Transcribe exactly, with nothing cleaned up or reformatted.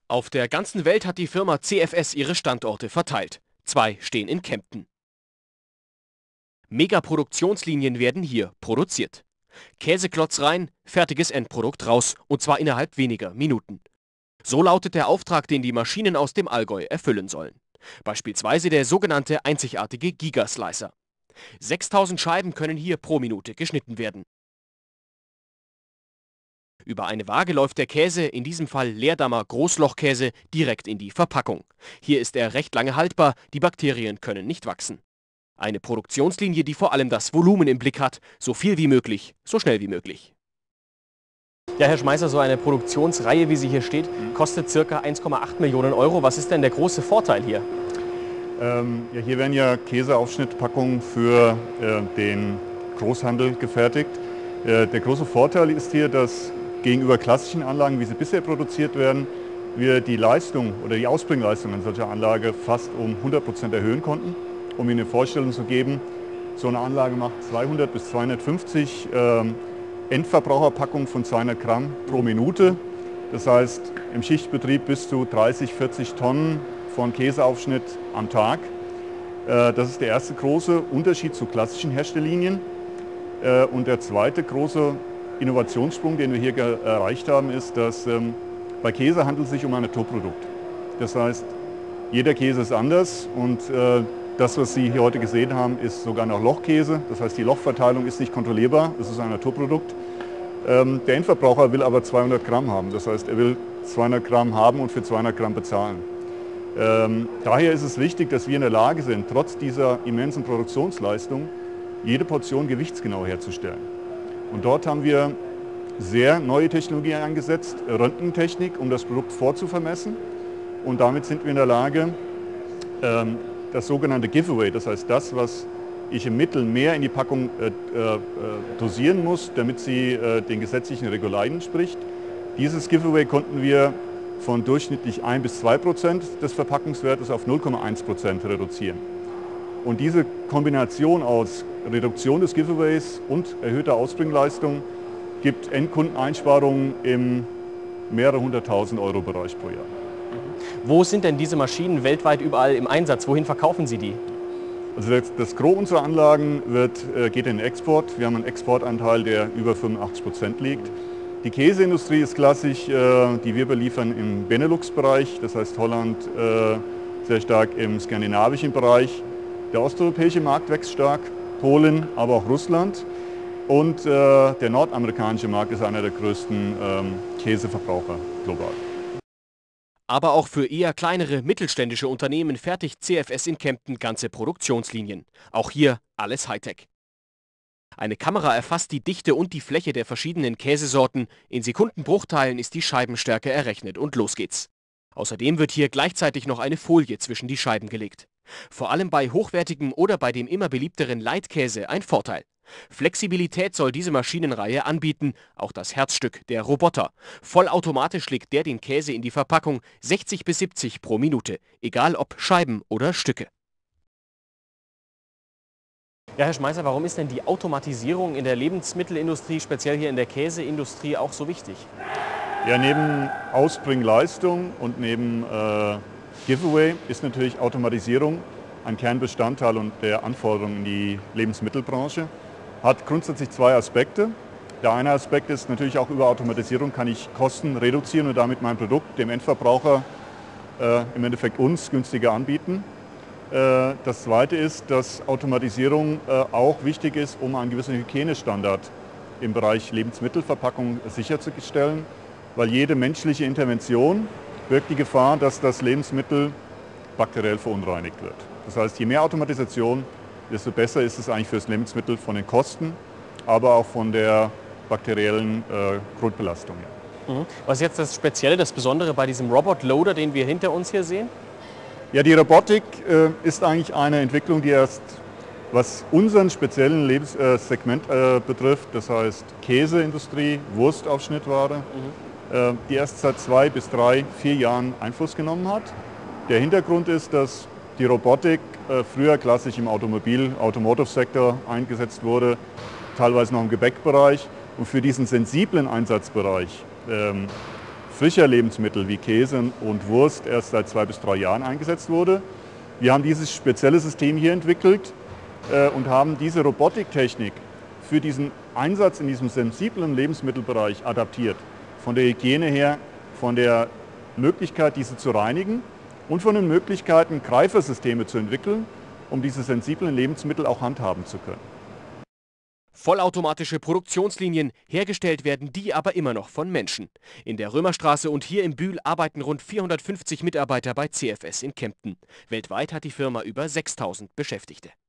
Auf der ganzen Welt hat die Firma C F S ihre Standorte verteilt. Zwei stehen in Kempten. Megaproduktionslinien werden hier produziert. Käseklotz rein, fertiges Endprodukt raus, und zwar innerhalb weniger Minuten. So lautet der Auftrag, den die Maschinen aus dem Allgäu erfüllen sollen. Beispielsweise der sogenannte einzigartige Gigaslicer. sechstausend Scheiben können hier pro Minute geschnitten werden. Über eine Waage läuft der Käse, in diesem Fall Leerdammer Großlochkäse, direkt in die Verpackung. Hier ist er recht lange haltbar, die Bakterien können nicht wachsen. Eine Produktionslinie, die vor allem das Volumen im Blick hat, so viel wie möglich, so schnell wie möglich. Ja, Herr Schmeißer, so eine Produktionsreihe, wie sie hier steht, kostet ca. eins Komma acht Millionen Euro. Was ist denn der große Vorteil hier? Ähm, ja, hier werden ja Käseaufschnittpackungen für äh, den Großhandel gefertigt. Äh, der große Vorteil ist hier, dass gegenüber klassischen Anlagen, wie sie bisher produziert werden, wir die Leistung oder die Ausbringleistung an solcher Anlage fast um hundert Prozent erhöhen konnten. Um Ihnen eine Vorstellung zu geben, so eine Anlage macht zweihundert bis zweihundertfünfzig ähm, Endverbraucherpackungen von zweihundert Gramm pro Minute. Das heißt, im Schichtbetrieb bis zu dreißig, vierzig Tonnen von Käseaufschnitt am Tag. Äh, das ist der erste große Unterschied zu klassischen Herstelllinien. Äh, und der zweite große Innovationssprung, den wir hier erreicht haben, ist, dass ähm, bei Käse handelt es sich um ein Naturprodukt. Das heißt, jeder Käse ist anders und äh, das, was Sie hier heute gesehen haben, ist sogar noch Lochkäse. Das heißt, die Lochverteilung ist nicht kontrollierbar, das ist ein Naturprodukt. Ähm, der Endverbraucher will aber zweihundert Gramm haben. Das heißt, er will zweihundert Gramm haben und für zweihundert Gramm bezahlen. Ähm, daher ist es wichtig, dass wir in der Lage sind, trotz dieser immensen Produktionsleistung, jede Portion gewichtsgenau herzustellen. Und dort haben wir sehr neue Technologien eingesetzt, Röntgentechnik, um das Produkt vorzuvermessen. Und damit sind wir in der Lage, ähm, das sogenannte Giveaway, das heißt das, was ich im Mittel mehr in die Packung äh, äh, dosieren muss, damit sie äh, den gesetzlichen Regularien entspricht. Dieses Giveaway konnten wir von durchschnittlich ein bis zwei Prozent des Verpackungswertes auf null Komma eins Prozent reduzieren. Und diese Kombination aus Reduktion des Giveaways und erhöhter Ausbringleistung gibt Endkundeneinsparungen im mehrere hunderttausend Euro Bereich pro Jahr. Wo sind denn diese Maschinen weltweit überall im Einsatz? Wohin verkaufen Sie die? Also das, das Gros unserer Anlagen wird, äh, geht in den Export. Wir haben einen Exportanteil, der über fünfundachtzig Prozent liegt. Die Käseindustrie ist klassisch, äh, die wir beliefern im Benelux-Bereich, das heißt Holland, äh, sehr stark im skandinavischen Bereich. Der osteuropäische Markt wächst stark, Polen, aber auch Russland. Und äh, der nordamerikanische Markt ist einer der größten ähm, Käseverbraucher global. Aber auch für eher kleinere mittelständische Unternehmen fertigt C F S in Kempten ganze Produktionslinien. Auch hier alles Hightech. Eine Kamera erfasst die Dichte und die Fläche der verschiedenen Käsesorten. In Sekundenbruchteilen ist die Scheibenstärke errechnet und los geht's. Außerdem wird hier gleichzeitig noch eine Folie zwischen die Scheiben gelegt. Vor allem bei hochwertigem oder bei dem immer beliebteren Leitkäse ein Vorteil. Flexibilität soll diese Maschinenreihe anbieten, auch das Herzstück, der Roboter. Vollautomatisch legt der den Käse in die Verpackung, sechzig bis siebzig pro Minute, egal ob Scheiben oder Stücke. Ja, Herr Schmeißer, warum ist denn die Automatisierung in der Lebensmittelindustrie, speziell hier in der Käseindustrie, auch so wichtig? Ja, neben Ausbringleistung und neben äh, Giveaway ist natürlich Automatisierung ein Kernbestandteil und der Anforderungen in die Lebensmittelbranche. Hat grundsätzlich zwei Aspekte. Der eine Aspekt ist natürlich auch, über Automatisierung kann ich Kosten reduzieren und damit mein Produkt dem Endverbraucher, äh, im Endeffekt uns, günstiger anbieten. Äh, das zweite ist, dass Automatisierung äh, auch wichtig ist, um einen gewissen Hygienestandard im Bereich Lebensmittelverpackung sicherzustellen, weil jede menschliche Intervention birgt die Gefahr, dass das Lebensmittel bakteriell verunreinigt wird. Das heißt, je mehr Automatisation, desto besser ist es eigentlich für das Lebensmittel von den Kosten, aber auch von der bakteriellen äh, Grundbelastung. Mhm. Was ist jetzt das Spezielle, das Besondere bei diesem Robot-Loader, den wir hinter uns hier sehen? Ja, die Robotik äh, ist eigentlich eine Entwicklung, die erst, was unseren speziellen Lebenssegment äh, betrifft, das heißt Käseindustrie, Wurstaufschnittware, mhm. äh, die erst seit zwei bis drei, vier Jahren Einfluss genommen hat. Der Hintergrund ist, dass die Robotik äh, früher klassisch im Automobil-, Automotive-Sektor eingesetzt wurde, teilweise noch im Gebäckbereich. Und für diesen sensiblen Einsatzbereich ähm, frischer Lebensmittel wie Käse und Wurst erst seit zwei bis drei Jahren eingesetzt wurde. Wir haben dieses spezielle System hier entwickelt äh, und haben diese Robotiktechnik für diesen Einsatz in diesem sensiblen Lebensmittelbereich adaptiert. Von der Hygiene her, von der Möglichkeit, diese zu reinigen und von den Möglichkeiten, Greifersysteme zu entwickeln, um diese sensiblen Lebensmittel auch handhaben zu können. Vollautomatische Produktionslinien, hergestellt werden die aber immer noch von Menschen. In der Römerstraße und hier im Bühl arbeiten rund vierhundertfünfzig Mitarbeiter bei C F S in Kempten. Weltweit hat die Firma über sechstausend Beschäftigte.